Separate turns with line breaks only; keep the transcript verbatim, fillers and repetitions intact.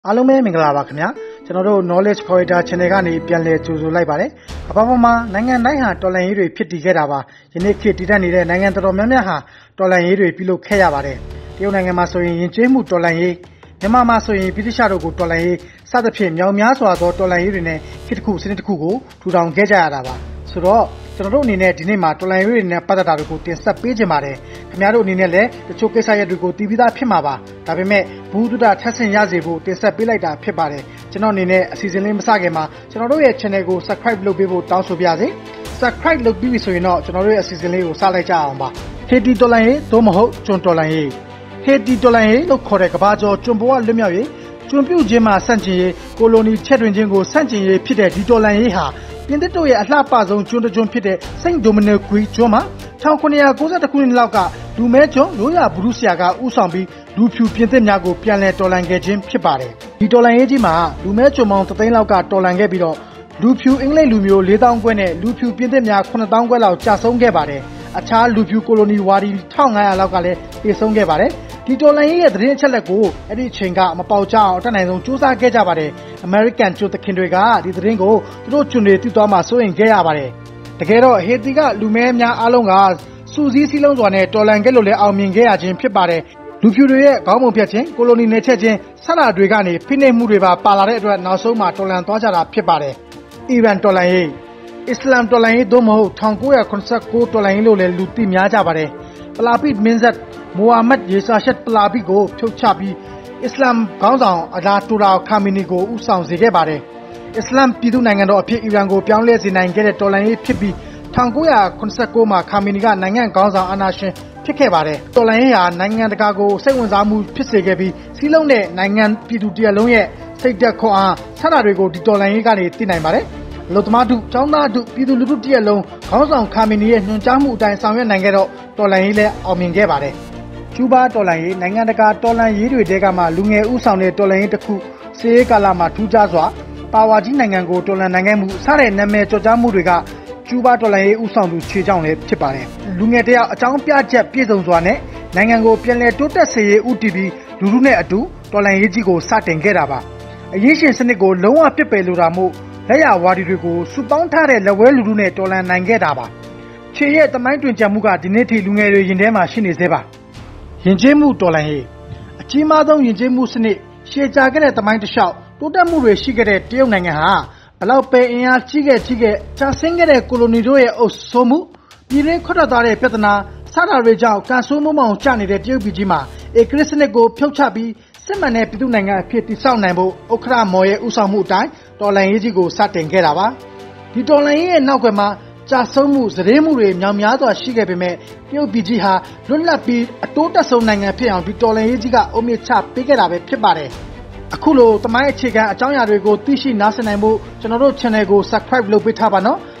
အားလုံးပဲမင်္ဂလာပါခင်ဗျာကျွန်တော်တို့ knowledge corridor channel ကနေပြန်လည်ကြိုဆိုလိုက်ပါတယ်ကမ္ဘာပေါ်မှာနိုင်ငံတိုင်းဟာတော်လှန်ရေးတွေဖြစ်တည်ခဲ့တာပါယနေ့ခေတ်တည်တတ်နေတဲ့နိုင်ငံတော်တော်များများဟာတော်လှန်ရေးတွေပြုလုပ်ခဲ့ရပါတယ်တရုတ်နိုင်ငံမှာဆိုရင်ယဉ်ကျေးမှုတော်လှန်ရေးမြန်မာမှာဆိုရင်ပြည်သူ့ရှော့တို့ကိုတော်လှန်ရေးစသဖြင့်မြောင်များစွာသောတော်လှန်ရေးတွေနဲ့ခေတ်တစ်ခုစနစ်တစ်ခုကိုထူထောင်ခဲ့ကြရတာပါဆိုတော့ကျွန်တော်တို့အနေနဲ့ဒီနေ့မှာတော်လှန်ရေးတွေနဲ့ပတ်သက်တာတွေကိုတင်ဆက်ပေးကြပါတယ်ခင်ဗျားတို့အနေနဲ့လည်းတချို့ကိစ္စရပ်တွေကိုသိပြီးသားဖြစ်မှာပါဒါပေမဲ့ဘူးတုဒထပ်ဆင့်ရစေဖို့တင်ဆက်ပေးလိုက်တာဖြစ်ပါတယ်ကျွန်တော်အနေနဲ့အစီအစဉ်လေးမစခင်မှာကျွန်တော်တို့ရဲ့ channel ကို subscribe လုပ်ပေးဖို့တောင်းဆိုပါရစေ subscribe လုပ်ပြီးပြီဆိုရင်တော့ကျွန်တော်တို့ရဲ့အစီအစဉ်လေးကိုစလိုက်ကြအောင်ပါဟေတီတော်လှန်ရေးသို့မဟုတ်ကျွန်းတော်လှန်ရေးဟေတီတော်လှန်ရေးလို့ခေါ်တဲ့ကမ္ဘာကျော်ကျွန်းပေါ်ကလွတ်မြောက်ရေးကျွန်းပြုတ်ခြင်းမှာဆန့်ကျင်ရေးကိုလိုနီချက်တွင်ခြင်းကိုဆန့်ကျင်ရေးဖြစ်တဲ့ဒီတော်လှန်ရေးဟာပြင်သစ်တို့ရဲ့အလှပဆုံးကျွန်းတစ်ကျွန်းဖြစ်တဲ့စိန့်ဒိုမနီကွီကျွန်းမှာ၁၉၉၁ခုနှစ်လောက်ကလူမဲကျွန်းရိုးရာဘုရုဆရာကဥဆောင်ပြီးလူဖြူပြင်သစ်များကိုပြန်လည်တော်လှန်ခဲ့ခြင်းဖြစ်ပါတယ်ဒီတော်လှန်ရေးကြီးမှာလူမဲကျွန်းပေါင်းတစ်သိန်းလောက်ကတော်လှန်ခဲ့ပြီးတော့လူဖြူအင်္ဂလိပ်လူမျိုး၄သောင်းခွဲနဲ့လူဖြူပြင်သစ်များခုနှစ်သောင်းခွဲလောက်ကြာဆုံးခဲ့ပါတယ်အခြားလူဖြူကိုလိုနီဝါဒီ၁၅၀၀လောက်ကလည်းပြေဆုံးခဲ့ပါတယ်ဒီတော်လှန်ရေးရဲ့သတင်းအချက်လက်ကိုအဲ့ဒီအချိန်ကမပေါက်ကြအောင်အတတ်နိုင်ဆုံးစူးစမ်းခဲ့ကြပါတယ် American ကျွန်းသခင်တွေကဒီသတင်းကိုသူတို့ကျွန်းတွေသိသွားမှစိုးရင်ခဲ့ရပါတယ်တကယ်တော့ဟေတီကလူမဲများအားလုံးကစူးစီးစည်းလုံးစွာနဲ့တော်လှန်ခဲ့လို့လည်းအောင်မြင်ခဲ့ရခြင်းဖြစ်ပါတယ်လူဖြူတွေရဲ့ခေါင်းပုံဖြတ်ခြင်းကိုလိုနီနယ်ချက်ခြင်းဆန္ဒတွေကနေဖိနှိပ်မှုတွေပါပါလာတဲ့အတွက်နောက်ဆုံးမှာတော်လှန်သွားကြတာဖြစ်ပါတယ်အီရန်တော်လှန်ရေးအစ္စလာမ်တော်လှန်ရေးသို့မဟုတ်၁၉၇၉တော်လှန်ရေးလို့လည်းလူသိများကြပါတယ်ပလာပိဒ်မင်းဆက်မိုဟာမက်ယေဆာရှက်ပလာပိကိုဖြုတ်ချပြီးအစ္စလာမ်ခေါင်းဆောင်အလာတူရာခါမီနီကိုဦးဆောင်စေခဲ့ပါတယ်အစ္စလာမ်ပြည်သူနိုင်ငံတော်အဖြစ်အီရန်ကိုပြောင်းလဲစေနိုင်ခဲ့တဲ့တော်လှန်ရေးဖြစ်ပြီး၁၉၇၉မှာခါမီနီကနိုင်ငံခေါင်းဆောင်အာဏာရှင်ဖြစ်ခဲ့ပါတယ်တော်လှန်ရေးဟာနိုင်ငံတကာကိုစိတ်ဝင်စားမှုဖြစ်စေခဲ့ပြီးစီးလုံးတဲ့နိုင်ငံပြည်သူတရက်လုံးရဲ့စိတ်သက်ခွန်အားဆန္ဒတွေကိုဒီတော်လှန်ရေးကနေသိနိုင်ပါတယ်လူသမားတို့ចောင်းသားတို့ပြည်သူလူထုတရက်လုံးခေါင်းဆောင်ခါမီနီရဲ့ညွှန်ကြားမှုအတိုင်းဆောင်ရွက်နိုင်ခဲ့တော့တော်လှန်ရေးလည်းအောင်မြင်ခဲ့ပါတယ်ကျူးဘားတော်လှန်ရေးနိုင်ငံတကာတော်လှန်ရေးတွေတဲကမှလူငယ်ဥဆောင်တဲ့တော်လှန်ရေးတစ်ခုစီးရေးကာလမှာထူးခြားစွာပါဝါကြီးနိုင်ငံကိုတော်လှန်နိုင်ခဲ့မှုစတဲ့နာမည်ကျော်ကြားမှုတွေကကျူးဘားတော်လှန်ရေးဥဆောင်သူခြေချောင်းလည်းဖြစ်ပါတယ်လူငယ်တယောက်အကြောင်းပြချက်ပြည့်စုံစွာနဲ့နိုင်ငံကိုပြန်လည်တိုးတက်စေရေးဥတီပြီးလူထုနဲ့အတူတော်လှန်ရေးကြီးကိုစတင်ခဲ့တာပါအရေးရှင်စနစ်ကိုလုံးဝပြစ်ပယ်လိုတာမို့လက်ရဝါဒီတွေကိုစုပေါင်းထားတဲ့လက်ဝဲလူထုနဲ့တော်လှန်နိုင်ခဲ့တာပါခြေရဲ့တမိုင်းတွင်ကြံမှုကဒီနေ့ထိလူငယ်တွေရင်ထဲမှာရှိနေသေးပါယဉ်ကျေးမှုတော်လှန်ရေးအကြီးမားဆုံးယဉ်ကျေးမှုစနစ်ရှေ့ကြာခဲ့တဲ့တမိုင်းတစ်လျှောက်တိုးတက်မှုတွေရှိခဲ့တဲ့တရုတ်နိုင်ငံဟာဘလောက်ပဲအင်အားကြီးခဲ့ကြီးခဲ့ချဆင်းခဲ့တဲ့ကိုလိုနီတို့ရဲ့အုပ်စိုးမှုပြည်ရင်းခွတ်ထွက်သွားတဲ့ပြဿနာစတာတွေကြောင့်ကန်ဆိုးမုံမောင်ကျနေတဲ့တရုတ်ပြည်ကြီးမှာအေကရစ်စနစ်ကိုဖြုတ်ချပြီးစစ်မှန်တဲ့ပြည်သူ့နိုင်ငံအဖြစ်တည်ဆောက်နိုင်ဖို့ဥက္ကဋ္ဌမော်ရဲ့ဥဆောင်မှုအတိုင်းတော်လှန်ရေးကြီးကိုစတင်ခဲ့တာပါဒီတော်လှန်ရေးရဲ့နောက်ကွယ်မှာကြာဆုံးမှုစရေမှုတွေမြောင်များစွာရှိခဲ့ပေမဲ့တရုတ်ပြည်ကြီးဟာလွတ်လပ်ပြီးအတိုးတက်ဆုံးနိုင်ငံဖြစ်အောင်ဒီတော်လှန်ရေးကြီးကအုံမြင့်ချပေးခဲ့တာပဲဖြစ်ပါတယ်အခုလိုတမိုင်းအခြေခံအကြောင်းအရာတွေကိုသိရှိနားဆင်နိုင်ဖို့ကျွန်တော်တို့ channel ကို subscribe လုပ်ပေးထားပါနော်